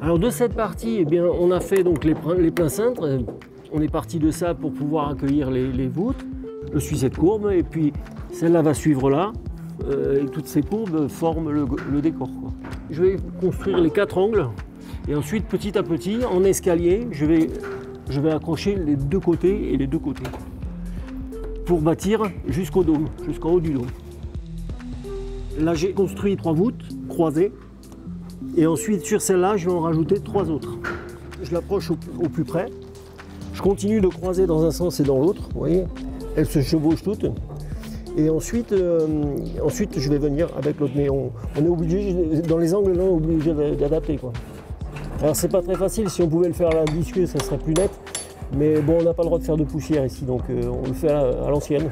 Alors de cette partie, eh bien, on a fait donc les pleins cintres. On est parti de ça pour pouvoir accueillir les voûtes. Je suis cette courbe et puis celle-là va suivre là. Et toutes ces courbes forment le décor, quoi. Je vais construire les 4 angles et ensuite petit à petit en escalier je vais accrocher les 2 côtés et les 2 côtés pour bâtir jusqu'au dôme, jusqu'en haut du dôme. Là j'ai construit 3 voûtes croisées et ensuite sur celle-là je vais en rajouter 3 autres. Je l'approche au plus près, je continue de croiser dans un sens et dans l'autre, vous voyez, elles se chevauchent toutes. Et ensuite je vais venir avec l'autre, mais on est obligé, dans les angles là, on est obligé d'adapter, quoi. Alors c'est pas très facile, si on pouvait le faire à la disque, ça serait plus net, mais bon, on n'a pas le droit de faire de poussière ici, donc on le fait à l'ancienne.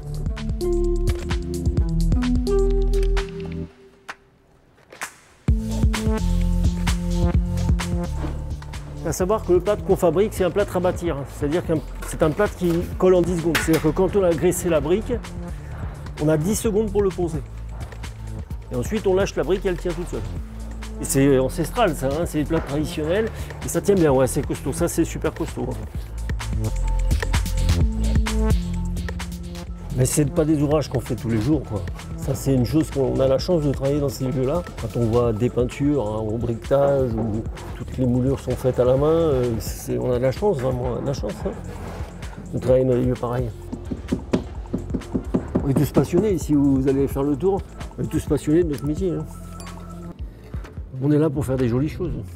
À savoir que le plâtre qu'on fabrique, c'est un plâtre à bâtir, c'est-à-dire que c'est un plâtre qui colle en 10 secondes, c'est-à-dire que quand on a graissé la brique, on a 10 secondes pour le poser. Et ensuite, on lâche la brique et elle tient toute seule. Et c'est ancestral, ça, hein, c'est des plats traditionnels. Et ça tient bien, ouais, c'est costaud. Ça, c'est super costaud. Hein. Mais c'est pas des ouvrages qu'on fait tous les jours, quoi. Ça, c'est une chose qu'on a la chance de travailler dans ces lieux-là. Quand on voit des peintures hein, au briquetage, où toutes les moulures sont faites à la main, on a de la chance, vraiment, on a de la chance hein, de travailler dans des lieux pareils. On est tous passionnés, si vous allez faire le tour, on est tous passionnés de notre métier. Hein. On est là pour faire des jolies choses.